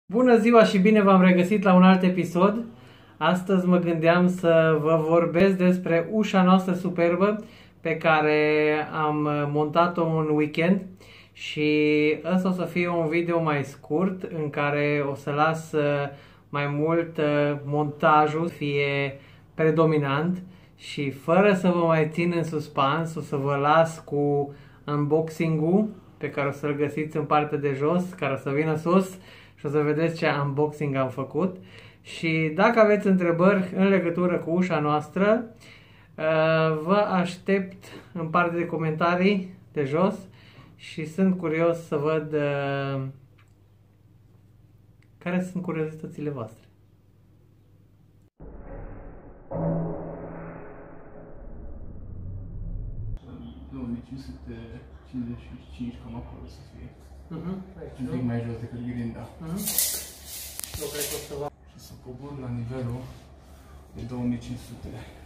Bună ziua și bine v-am regăsit la un alt episod. Astăzi mă gândeam să vă vorbesc despre ușa noastră superbă pe care am montat-o un weekend și ăsta o să fie un video mai scurt în care o să las mai mult montajul fie predominant și fără să vă mai țin în suspans o să vă las cu unboxing-ul pe care o să-l găsiți în partea de jos, care o să vină sus și o să vedeți ce unboxing am făcut. Și dacă aveți întrebări în legătură cu ușa noastră, vă aștept în partea de comentarii de jos și sunt curios să văd care sunt curiozitățile voastre. Nu, 555, cam acolo să fie. Un pic mai jos decât grinda. Eu cred că o să va... Și să cobor la nivelul de 2500.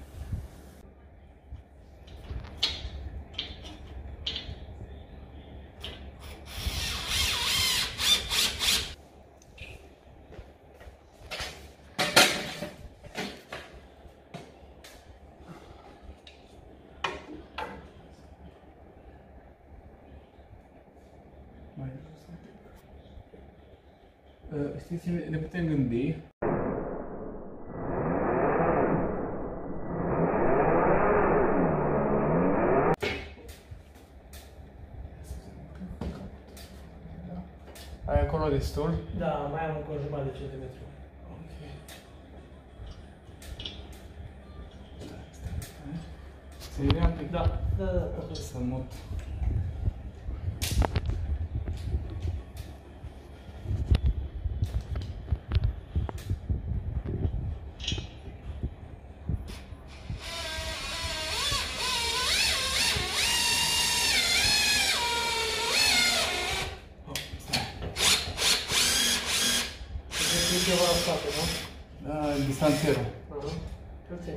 Mai jos un pic. Știți, ne putem gândi. Ai acolo destul? Da, mai am încă o jumătate de centimetru. Ok. Să-i vrea un pic? Da. Să mut. Ceva la spate, nu? Da, distanțierul. Puțin.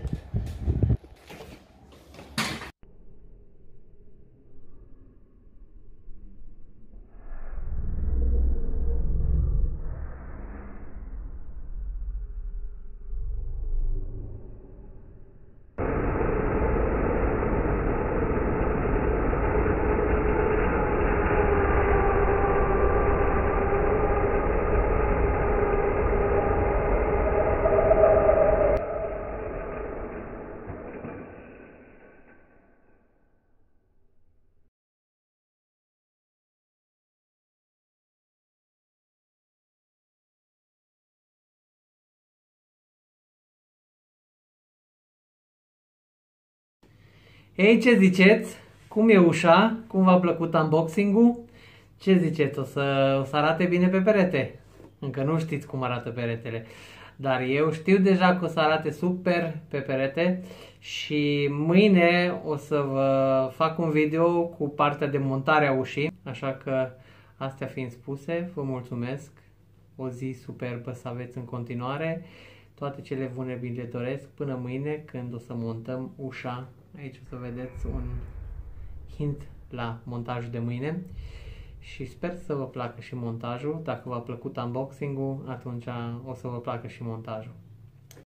Ei, ce ziceți? Cum e ușa? Cum v-a plăcut unboxing-ul? Ce ziceți? O să arate bine pe perete? Încă nu știți cum arată peretele, dar eu știu deja că o să arate super pe perete și mâine o să vă fac un video cu partea de montare a ușii, așa că astea fiind spuse, vă mulțumesc, o zi superbă să aveți în continuare, toate cele bune vi le doresc până mâine când o să montăm ușa. Aici o să vedeți un hint la montajul de mâine și sper să vă placă și montajul. Dacă v-a plăcut unboxing-ul, atunci o să vă placă și montajul.